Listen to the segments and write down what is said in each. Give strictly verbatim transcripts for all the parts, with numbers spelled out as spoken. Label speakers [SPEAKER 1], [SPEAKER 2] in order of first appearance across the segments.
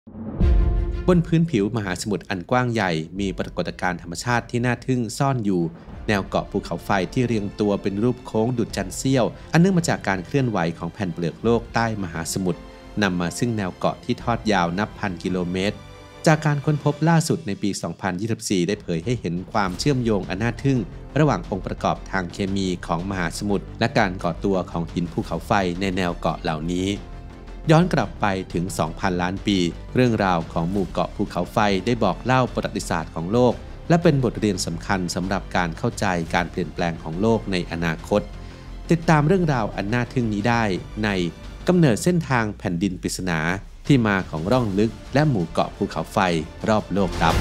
[SPEAKER 1] บนพื้นผิวมหาสมุทรอันกว้างใหญ่มีปรากฏการณ์ธรรมชาติที่น่าทึ่งซ่อนอยู่แนวเกาะภูเขาไฟที่เรียงตัวเป็นรูปโค้งดุจจันทร์เสี้ยวอันเนื่องมาจากการเคลื่อนไหวของแผ่นเปลือกโลกใต้มหาสมุทรนำมาซึ่งแนวเกาะที่ทอดยาวนับพันกิโลเมตรจากการค้นพบล่าสุดในปี สองพันยี่สิบสี่ ได้เผยให้เห็นความเชื่อมโยงอันน่าทึ่งระหว่างองค์ประกอบทางเคมีของมหาสมุทรและการก่อตัวของหินภูเขาไฟในแนวเกาะเหล่านี้ย้อนกลับไปถึง สองพัน ล้านปีเรื่องราวของหมู่เกาะภูเขาไฟได้บอกเล่าประวัติศาสตร์ของโลกและเป็นบทเรียนสำคัญสำหรับการเข้าใจการเปลี่ยนแปลงของโลกในอนาคตติดตามเรื่องราวอันน่าทึ่งนี้ได้ในกำเนิดเส้นทางแผ่นดินปริศนาที่มาของร่องลึกและหมู่เกาะภูเขาไฟรอบโลกครับ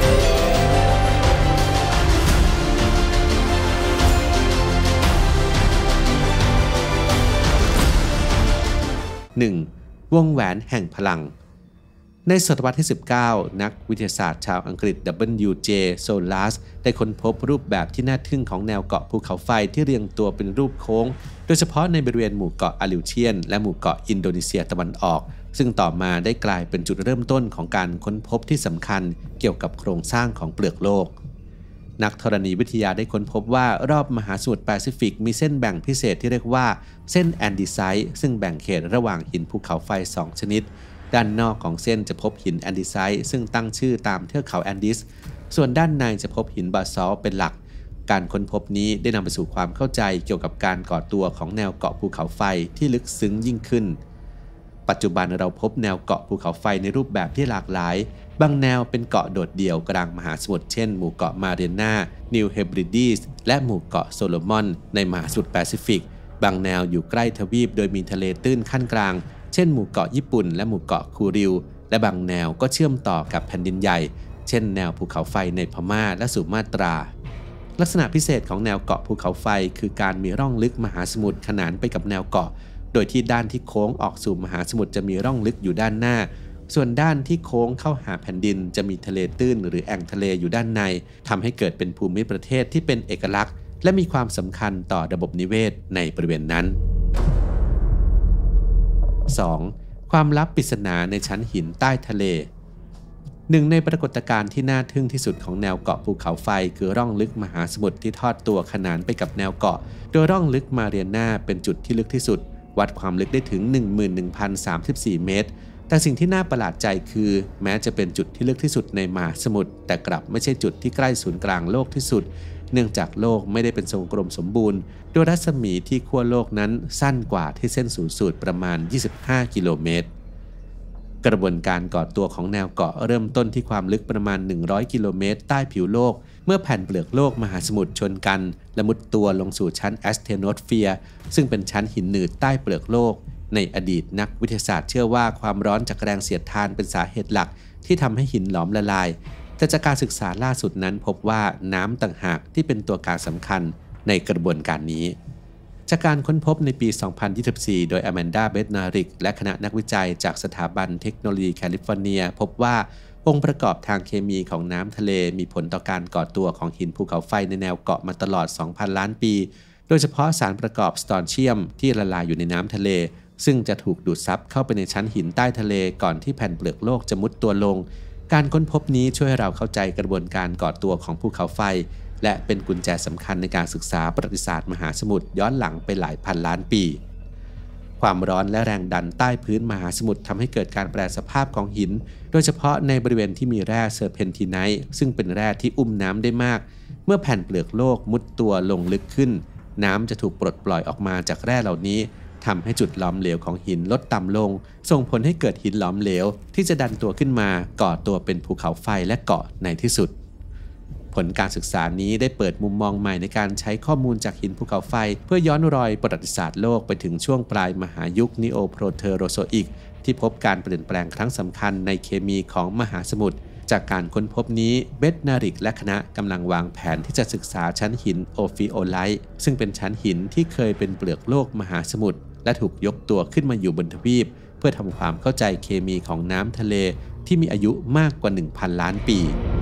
[SPEAKER 1] หนึ่ง วงแหวนแห่งพลังในศตวรรษที่ สิบเก้า นักวิทยาศาสตร์ชาวอังกฤษ ดับเบิลยู เจ Solas ได้ค้นพบรูปแบบที่น่าทึ่งของแนวเกาะภูเขาไฟที่เรียงตัวเป็นรูปโค้งโดยเฉพาะในบริเวณหมู่เกาะอาลิวเทียนและหมู่เกาะอินโดนีเซียตะวันออกซึ่งต่อมาได้กลายเป็นจุดเริ่มต้นของการค้นพบที่สำคัญเกี่ยวกับโครงสร้างของเปลือกโลกนักธรณีวิทยาได้ค้นพบว่ารอบมหาสมุทรแปซิฟิกมีเส้นแบ่งพิเศษที่เรียกว่าเส้นแอนดีไซต์ซึ่งแบ่งเขตระหว่างหินภูเขาไฟสองชนิดด้านนอกของเส้นจะพบหินแอนดีไซต์ซึ่งตั้งชื่อตามเทือกเขาแอนดิสส่วนด้านในจะพบหินบาซอลต์เป็นหลักการค้นพบนี้ได้นำไปสู่ความเข้าใจเกี่ยวกับการก่อตัวของแนวเกาะภูเขาไฟที่ลึกซึ้งยิ่งขึ้นปัจจุบันเราพบแนวเกาะภูเขาไฟในรูปแบบที่หลากหลายบางแนวเป็นเกาะโดดเดี่ยวกลางมหาสมุทรเช่นหมู่เกาะมาเรียนานิวเฮบริดีสและหมู่เกาะโซโลมอนในมหาสมุทรแปซิฟิกบางแนวอยู่ใกล้ทวีปโดยมีทะเลตื้นขั้นกลางเช่นหมู่เกาะญี่ปุ่นและหมู่เกาะคูริวและบางแนวก็เชื่อมต่อกับแผ่นดินใหญ่เช่นแนวภูเขาไฟในพม่าและสุมาตราลักษณะพิเศษของแนวเกาะภูเขาไฟคือการมีร่องลึกมหาสมุทรขนานไปกับแนวเกาะโดยที่ด้านที่โค้งออกสู่มหาสมุทรจะมีร่องลึกอยู่ด้านหน้าส่วนด้านที่โค้งเข้าหาแผ่นดินจะมีทะเลตื้นหรือแอ่งทะเลอยู่ด้านในทำให้เกิดเป็นภูมิประเทศที่เป็นเอกลักษณ์และมีความสำคัญต่อระบบนิเวศในบริเวณนั้น สอง. ความลับปริศนาในชั้นหินใต้ทะเลหนึ่งในปรากฏการณ์ที่น่าทึ่งที่สุดของแนวเกาะภูเขาไฟคือร่องลึกมหาสมุทรที่ทอดตัวขนานไปกับแนวเกาะโดยร่องลึกมาเรียนาเป็นจุดที่ลึกที่สุดวัดความลึกได้ถึง หนึ่งหมื่นหนึ่งพันสามสิบสี่ เมตรแต่สิ่งที่น่าประหลาดใจคือแม้จะเป็นจุดที่ลึกที่สุดในมหาสมุทรแต่กลับไม่ใช่จุดที่ใกล้ศูนย์กลางโลกที่สุดเนื่องจากโลกไม่ได้เป็นทรงกลมสมบูรณ์โดยรัศมีที่ขั้วโลกนั้นสั้นกว่าที่เส้นศูนย์สูตรประมาณยี่สิบห้ากิโลเมตรกระบวนการก่อตัวของแนวเกาะเริ่มต้นที่ความลึกประมาณหนึ่งร้อยกิโลเมตรใต้ผิวโลกเมื่อแผ่นเปลือกโลกมหาสมุทรชนกันและมุดตัวลงสู่ชั้นแอสเทโนสเฟียร์ซึ่งเป็นชั้นหินหนืดใต้เปลือกโลกในอดีตนักวิทยาศาสตร์เชื่อว่าความร้อนจากแรงเสียดทานเป็นสาเหตุหลักที่ทำให้หินหลอมละลายแต่จากการศึกษาล่าสุดนั้นพบว่าน้ำต่างหากที่เป็นตัวการสำคัญในกระบวนการนี้จากการค้นพบในปี สองพันยี่สิบสี่ โดยอแมนดา เบธนาริกและคณะนักวิจัยจากสถาบันเทคโนโลยีแคลิฟอร์เนียพบว่าองค์ประกอบทางเคมีของน้ำทะเลมีผลต่อการก่อตัวของหินภูเขาไฟในแนวเกาะมาตลอด สองพัน ล้านปีโดยเฉพาะสารประกอบสตอนเชียมที่ละลายอยู่ในน้ำทะเลซึ่งจะถูกดูดซับเข้าไปในชั้นหินใต้ทะเลก่อนที่แผ่นเปลือกโลกจะมุดตัวลงการค้นพบนี้ช่วยให้เราเข้าใจกระบวนการก่อตัวของภูเขาไฟและเป็นกุญแจสำคัญในการศึกษาประวัติศาสตร์มหาสมุทรย้อนหลังไปหลายพันล้านปีความร้อนและแรงดันใต้พื้นมหาสมุทรทำให้เกิดการแปรสภาพของหินโดยเฉพาะในบริเวณที่มีแร่เซอร์เพนทิไนท์ซึ่งเป็นแร่ที่อุ้มน้ำได้มากเมื่อแผ่นเปลือกโลกมุดตัวลงลึกขึ้นน้ำจะถูกปลดปล่อยออกมาจากแร่เหล่านี้ทำให้จุดหลอมเหลวของหินลดต่ำลงส่งผลให้เกิดหินหลอมเหลวที่จะดันตัวขึ้นมาก่อตัวเป็นภูเขาไฟและเกาะในที่สุดผลการศึกษานี้ได้เปิดมุมมองใหม่ในการใช้ข้อมูลจากหินภูเขาไฟเพื่อย้อนรอยประวัติศาสตร์โลกไปถึงช่วงปลายมหายุคนีโอโพรเทโรโซอิกที่พบการเปลี่ยนแปลงครั้งสำคัญในเคมีของมหาสมุทรจากการค้นพบนี้เบธนาริกและคณะกำลังวางแผนที่จะศึกษาชั้นหินโอฟิโอไลท์ซึ่งเป็นชั้นหินที่เคยเป็นเปลือกโลกมหาสมุทรและถูกยกตัวขึ้นมาอยู่บนทวีปเพื่อทำความเข้าใจเคมีของน้ำทะเลที่มีอายุมากกว่า หนึ่งพัน ล้านปี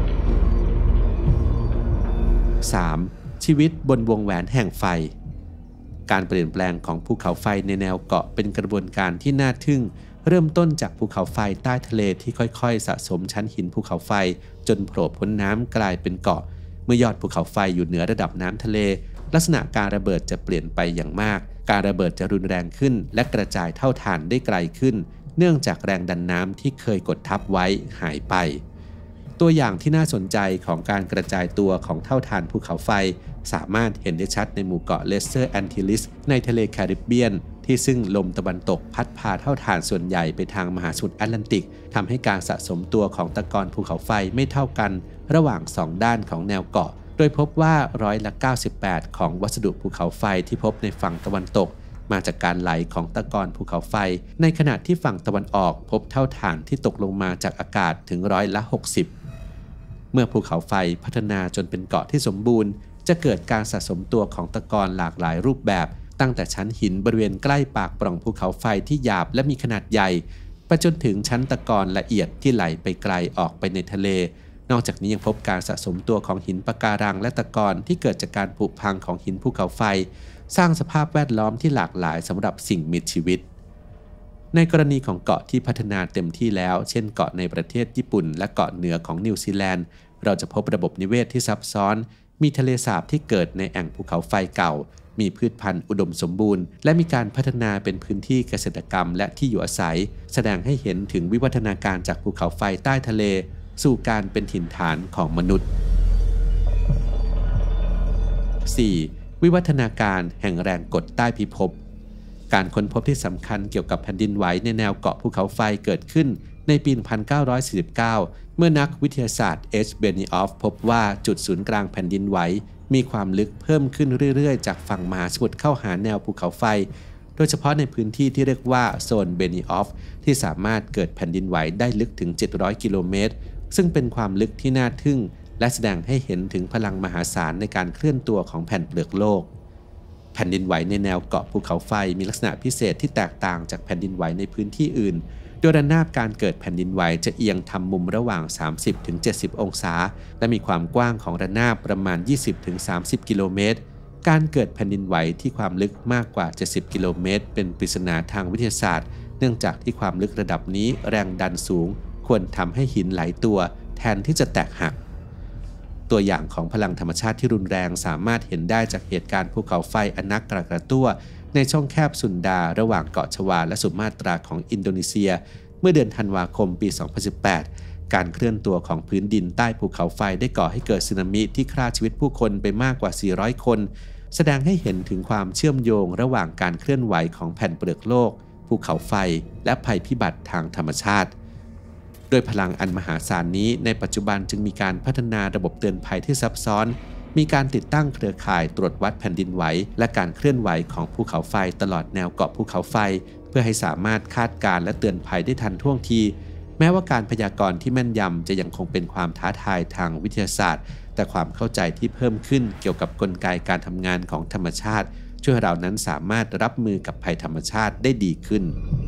[SPEAKER 1] สาม. ชีวิตบนวงแหวนแห่งไฟการเปลี่ยนแปลงของภูเขาไฟในแนวเกาะเป็นกระบวนการที่น่าทึ่งเริ่มต้นจากภูเขาไฟใต้ทะเลที่ค่อยๆสะสมชั้นหินภูเขาไฟจนโผล่พ้นน้ำกลายเป็นเกาะเมื่อยอดภูเขาไฟอยู่เหนือระดับน้ำทะเลลักษณะการระเบิดจะเปลี่ยนไปอย่างมากการระเบิดจะรุนแรงขึ้นและกระจายเท่าฐานได้ไกลขึ้นเนื่องจากแรงดันน้ำที่เคยกดทับไว้หายไปตัวอย่างที่น่าสนใจของการกระจายตัวของเท่าฐานภูเขาไฟสามารถเห็นได้ชัดในหมู่เกาะเลสเตอร์แอนติลิสในทะเลแคริบเบียนที่ซึ่งลมตะวันตกพัดพาเท่าฐานส่วนใหญ่ไปทางมหาสมุทรแอตแลนติกทำให้การสะสมตัวของตะกอนภูเขาไฟไม่เท่ากันระหว่างสองด้านของแนวเกาะโดยพบว่าร้อยละเก้าสิบแปดของวัสดุภูเขาไฟที่พบในฝั่งตะวันตกมาจากการไหลของตะกอนภูเขาไฟในขณะที่ฝั่งตะวันออกพบเท่าฐานที่ตกลงมาจากอากาศถึงร้อยละหกสิบเมื่อภูเขาไฟพัฒนาจนเป็นเกาะที่สมบูรณ์จะเกิดการสะสมตัวของตะกอนหลากหลายรูปแบบตั้งแต่ชั้นหินบริเวณใกล้ปากปล่องภูเขาไฟที่หยาบและมีขนาดใหญ่ไปจนถึงชั้นตะกอนละเอียดที่ไหลไปไกลออกไปในทะเลนอกจากนี้ยังพบการสะสมตัวของหินปะการังและตะกอนที่เกิดจากการผุพังของหินภูเขาไฟสร้างสภาพแวดล้อมที่หลากหลายสำหรับสิ่งมีชีวิตในกรณีของเกาะที่พัฒนาเต็มที่แล้วเช่นเกาะในประเทศญี่ปุ่นและเกาะเหนือของนิวซีแลนด์เราจะพบระบบนิเวศที่ซับซ้อนมีทะเลสาบที่เกิดในแอ่งภูเขาไฟเก่ามีพืชพันธุ์อุดมสมบูรณ์และมีการพัฒนาเป็นพื้นที่เกษตรกรรมและที่อยู่อาศัยแสดงให้เห็นถึงวิวัฒนาการจากภูเขาไฟใต้ทะเลสู่การเป็นถิ่นฐานของมนุษย์ สี่. วิวัฒนาการแห่งแรงกดใต้พิภพการค้นพบที่สำคัญเกี่ยวกับแผ่นดินไหวในแนวเกาะภูเขาไฟเกิดขึ้นในปี หนึ่งพันเก้าร้อยสี่สิบเก้า เมื่อนักวิทยาศาสตร์เอชเบนิออฟพบว่าจุดศูนย์กลางแผ่นดินไหวมีความลึกเพิ่มขึ้นเรื่อยๆจากฝั่งมหาสมุทรเข้าหาแนวภูเขาไฟโดยเฉพาะในพื้นที่ที่เรียกว่าโซนเบนิออฟที่สามารถเกิดแผ่นดินไหวได้ลึกถึงเจ็ดร้อยกิโลเมตรซึ่งเป็นความลึกที่น่าทึ่งและแสดงให้เห็นถึงพลังมหาศาลในการเคลื่อนตัวของแผ่นเปลือกโลกแผ่นดินไหวในแนวเกาะภูเขาไฟมีลักษณะพิเศษที่แตกต่างจากแผ่นดินไหวในพื้นที่อื่นโดยระนาบการเกิดแผ่นดินไหวจะเอียงทำมุมระหว่าง สามสิบถึงเจ็ดสิบ องศาและมีความกว้างของระนาบประมาณ ยี่สิบถึงสามสิบ กิโลเมตรการเกิดแผ่นดินไหวที่ความลึกมากกว่า เจ็ดสิบ กิโลเมตรเป็นปริศนาทางวิทยาศาสตร์เนื่องจากที่ความลึกระดับนี้แรงดันสูงควรทำให้หินไหลตัวแทนที่จะแตกหักตัวอย่างของพลังธรรมชาติที่รุนแรงสามารถเห็นได้จากเหตุการณ์ภูเขาไฟอนักกระกระตั้วในช่องแคบสุนดาระหว่างเกาะชวาและสุมาตราของอินโดนีเซียเมื่อเดือนธันวาคมปี สองพันสิบแปด การเคลื่อนตัวของพื้นดินใต้ภูเขาไฟได้ก่อให้เกิดสึนามิที่ฆ่าชีวิตผู้คนไปมากกว่า สี่ร้อย คนแสดงให้เห็นถึงความเชื่อมโยงระหว่างการเคลื่อนไหวของแผ่นเปลือกโลกภูเขาไฟและภัยพิบัติทางธรรมชาติด้วยพลังอันมหาศาลนี้ในปัจจุบันจึงมีการพัฒนาระบบเตือนภัยที่ซับซ้อนมีการติดตั้งเครือข่ายตรวจวัดแผ่นดินไหวและการเคลื่อนไหวของภูเขาไฟตลอดแนวเกาะภูเขาไฟเพื่อให้สามารถคาดการณ์และเตือนภัยได้ทันท่วงทีแม้ว่าการพยากรณ์ที่แม่นยำจะยังคงเป็นความท้าทายทางวิทยาศาสตร์แต่ความเข้าใจที่เพิ่มขึ้นเกี่ยวกับกลไกการทำงานของธรรมชาติช่วยให้เรานั้นสามารถรับมือกับภัยธรรมชาติได้ดีขึ้น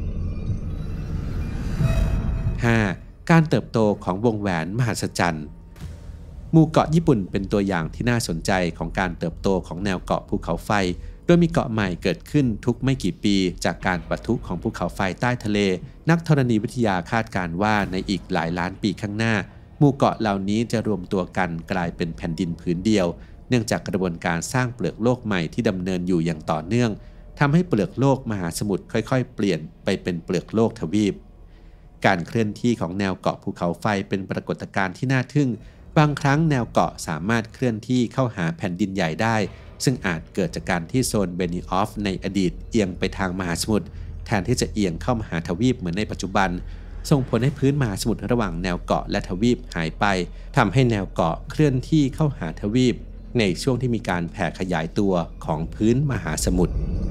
[SPEAKER 1] ห้า. การเติบโตของวงแหวนมหัศจรรย์หมู่เกาะญี่ปุ่นเป็นตัวอย่างที่น่าสนใจของการเติบโตของแนวเกาะภูเขาไฟโดยมีเกาะใหม่เกิดขึ้นทุกไม่กี่ปีจากการปะทุของภูเขาไฟใต้ทะเลนักธรณีวิทยาคาดการณ์ว่าในอีกหลายล้านปีข้างหน้าหมู่เกาะเหล่านี้จะรวมตัวกันกลายเป็นแผ่นดินผืนเดียวเนื่องจากกระบวนการสร้างเปลือกโลกใหม่ที่ดำเนินอยู่อย่างต่อเนื่องทำให้เปลือกโลกมหาสมุทรค่อยๆเปลี่ยนไปเป็นเปลือกโลกทวีปการเคลื่อนที่ของแนวเกาะภูเขาไฟเป็นปรากฏการณ์ที่น่าทึ่งบางครั้งแนวเกาะสามารถเคลื่อนที่เข้าหาแผ่นดินใหญ่ได้ซึ่งอาจเกิดจากการที่โซนเบนิออฟในอดีตเอียงไปทางมหาสมุทรแทนที่จะเอียงเข้ามาหาทวีปเหมือนในปัจจุบันส่งผลให้พื้นมหาสมุทรระหว่างแนวเกาะและทวีปหายไปทำให้แนวเกาะเคลื่อนที่เข้าหาทวีปในช่วงที่มีการแผ่ขยายตัวของพื้นมหาสมุทร